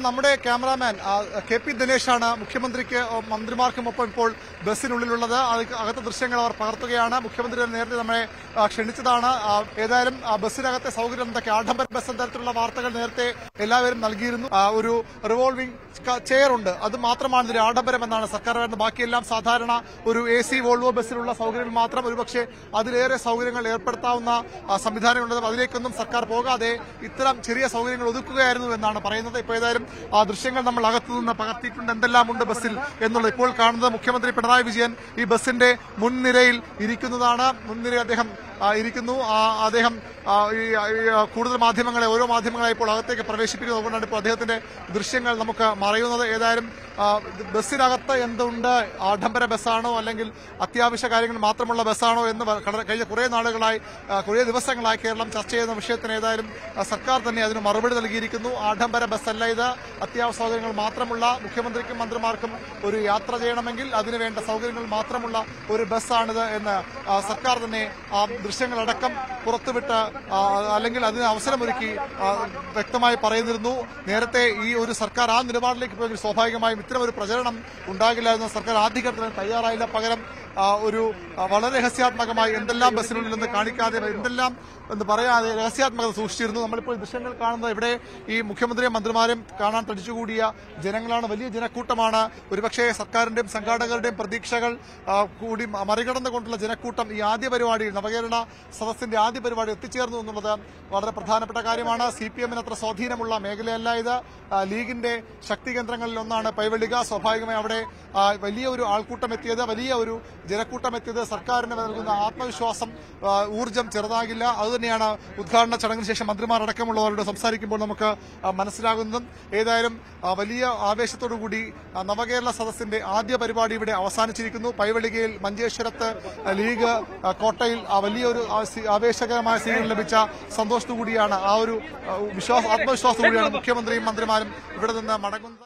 നമ്മുടെ cameraman KP ദിനേശാണ് മുഖ്യമന്ത്രിക്ക് മന്ത്രിമാർക്കുമൊപ്പം ഇപ്പോൾ ബസ്സിനുള്ളിലുള്ളത്. അകത്തെ ദൃശ്യങ്ങൾ അവർ പകർത്തുകയാണ്. മുഖ്യമന്ത്രി നേരത്തെ നമ്മളെ ക്ഷണിച്ചതാണ്. ഏതായാലും ബസ്സിനകത്തെ സൗകര്യം എന്തൊക്കെ, ആഡംബര ബസ് തരത്തിലുള്ള വാർത്തകൾ നേരത്തെ എല്ലാവരും നൽകിയിരുന്നു. ഒരു റിവോൾവിംഗ് ചെയർ ഉണ്ട്, അത് മാത്രമാണ് ഇതിന്റെ ആഡംബരം എന്നാണ് സർക്കാർ പറയുന്നത്. ബാക്കിയെല്ലാം സാധാരണ ഒരു AC വോൾവോ ബസ്സിലുള്ള സൗകര്യങ്ങൾ മാത്രം. ഒരുപക്ഷെ അതിലേറെ സൗകര്യങ്ങൾ ഏർപ്പെടുത്താവുന്ന സംവിധാനമുള്ളത്. അതിലേക്കൊന്നും സർക്കാർ പോകാതെ ഇത്തരം ചെറിയ സൗകര്യങ്ങൾ ഒതുക്കുകയായിരുന്നു എന്നാണ് പറയുന്നത്. ഇപ്പോൾ ഏതായാലും ആ ദൃശ്യങ്ങൾ നമ്മൾ അകത്തുനിന്ന് പകർത്തിയിട്ടുണ്ട്. എന്തെല്ലാം ഉണ്ട് ബസ്സിൽ എന്നുള്ളത്. ഇപ്പോൾ കാണുന്നത് മുഖ്യമന്ത്രി പിണറായി വിജയൻ ഈ ബസ്സിന്റെ മുൻനിരയിൽ ഇരിക്കുന്നതാണ്. മുൻനിരയിൽ അദ്ദേഹം ഇരിക്കുന്നു. അദ്ദേഹം കൂടുതൽ മാധ്യമങ്ങളെ, ഓരോ മാധ്യമങ്ങളെ ഇപ്പോൾ അകത്തേക്ക് പ്രവേശിപ്പിക്കുന്നത്. അതുകൊണ്ടാണ് ഇപ്പോൾ അദ്ദേഹത്തിന്റെ ദൃശ്യങ്ങൾ നമുക്ക് മറയുന്നത്. ഏതായാലും ബസ്സിനകത്ത് എന്തുണ്ട്, ആഡംബര ബസ്സാണോ അല്ലെങ്കിൽ അത്യാവശ്യ കാര്യങ്ങൾ മാത്രമുള്ള ബസ്സാണോ എന്ന് കഴിഞ്ഞ കുറേ ദിവസങ്ങളായി കേരളം ചർച്ച ചെയ്യുന്ന വിഷയത്തിന് ഏതായാലും സർക്കാർ തന്നെ അതിന് മറുപടി നൽകിയിരിക്കുന്നു. ആഡംബര ബസ്സല്ല ഇത്, അത്യാവശ്യ സൗകര്യങ്ങൾ മാത്രമുള്ള, മുഖ്യമന്ത്രിക്കും മന്ത്രിമാർക്കും ഒരു യാത്ര ചെയ്യണമെങ്കിൽ അതിനുവേണ്ട സൗകര്യങ്ങൾ മാത്രമുള്ള ഒരു ബസ്സാണിത് എന്ന് സർക്കാർ തന്നെ ദൃശ്യങ്ങളടക്കം പുറത്തുവിട്ട് അല്ലെങ്കിൽ അതിന് അവസരമൊരുക്കി വ്യക്തമായി പറയുന്നിരുന്നു. നേരത്തെ ഈ ഒരു സർക്കാർ ആ നിലപാടിലേക്ക് പോയെങ്കിൽ സ്വാഭാവികമായും ഇത്തരം ഒരു പ്രചരണം ഉണ്ടാകില്ലായിരുന്നു. സർക്കാർ ആദ്യഘട്ടത്തിൽ തയ്യാറായില്ല. പകരം ഒരു വളരെ രഹസ്യാത്മകമായി എന്തെല്ലാം ബസ്സിനുള്ളിൽ നിന്ന് കാണിക്കാതെ, എന്തെല്ലാം എന്ന് പറയാതെ രഹസ്യാത്മകത സൂക്ഷിച്ചിരുന്നു. നമ്മളിപ്പോൾ ദൃശ്യങ്ങൾ കാണുന്നത് ഇവിടെ ഈ മുഖ്യമന്ത്രിയും മന്ത്രിമാരെയും കാണാൻ തടിച്ചുകൂടിയ ജനങ്ങളാണ്. വലിയ ജനക്കൂട്ടമാണ്. ഒരുപക്ഷെ സർക്കാരിന്റെയും സംഘാടകരുടെയും പ്രതീക്ഷകൾ കൂടി മറികടന്നുകൊണ്ടുള്ള ജനക്കൂട്ടം ഈ ആദ്യ പരിപാടിയിൽ, നവകേരള സദസ്സിന്റെ ആദ്യ പരിപാടി എത്തിച്ചേർന്നു എന്നുള്ളത് വളരെ പ്രധാനപ്പെട്ട കാര്യമാണ്. CPM അത്ര സ്വാധീനമുള്ള മേഖലയല്ല ഇത്. ലീഗിന്റെ ശക്തി കേന്ദ്രങ്ങളിൽ ഒന്നാണ് പൈവെള്ളിക. സ്വാഭാവികമായി അവിടെ വലിയ ഒരു ആൾക്കൂട്ടം എത്തിയത്, വലിയ ഒരു ജനക്കൂട്ടം എത്തിയത് സർക്കാരിന് നൽകുന്ന ആത്മവിശ്വാസം, ഊർജ്ജം ചെറുതാകില്ല. അതുതന്നെയാണ് ഉദ്ഘാടന ചടങ്ങിന് ശേഷം മന്ത്രിമാർ അടക്കമുള്ളവരോട് സംസാരിക്കുമ്പോൾ നമുക്ക് മനസ്സിലാകുന്നതും. ഏതായാലും വലിയ ആവേശത്തോടുകൂടി നവകേരള സദസ്സിന്റെ ആദ്യ പരിപാടി ഇവിടെ അവസാനിച്ചിരിക്കുന്നു. പൈവെള്ളികയിൽ, മഞ്ചേശ്വരത്ത്, ലീഗ് കോട്ടയിൽ വലിയൊരു ആവേശകരമായ സ്വീകരണം ലഭിച്ച സന്തോഷത്തോടുകൂടിയാണ്, ആ ഒരു ആത്മവിശ്വാസത്തോടുകൂടിയാണ് മുഖ്യമന്ത്രിയും മന്ത്രിമാരും ഇവിടെ നിന്ന് മടങ്ങുന്നത്.